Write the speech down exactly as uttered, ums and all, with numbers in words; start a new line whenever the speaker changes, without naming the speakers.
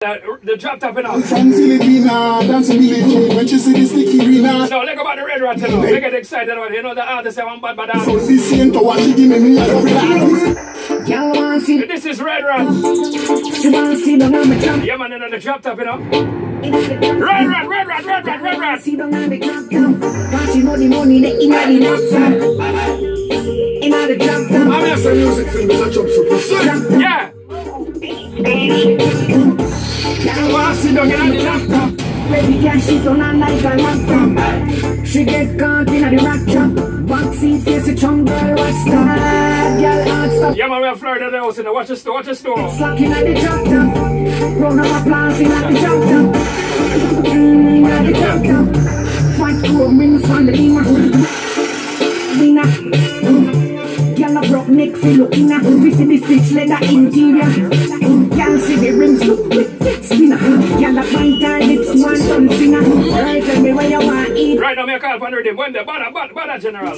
Uh, the drop top and all.
From Filipina, dancing village, when she see the sticky arena.
No, look about the red rat, you know. They get excited about it. You know, the artist say one bad bad artist.
So this ain't to what she give me, me a love that.
Y'all want see.
This is red rat.
She want see the number jump.
Yeah, man, in the drop top, you know. Red rat, red rat, red rat, red rat.
See the number drop down. Want see money, money, the inna the drop inna the drop down.
I'm just a music film, it's a chop super.
Yeah.
Want see the girl in the laptop.
Baby girl, she don't like a laptop. She get caught in the rapture. Boxing face a chung girl, what's that? Girl, hard stuff.
Yeah, man, we're Florida the house in the watch the store, watch the store.
Sucking at the drop down. Round of applause in at the drop down. Mmm, at the drop down. Fight cool wings from the beamer. Winner. Girl, a broke neck for looking at. We see the stitch leather interior. Girl, see the rims look with thick spinner. Girl, a pint her lips, one done singer. Right, tell me where you want to eat.
Right now, me a call for the rhythm. When the bada, bada, bada general.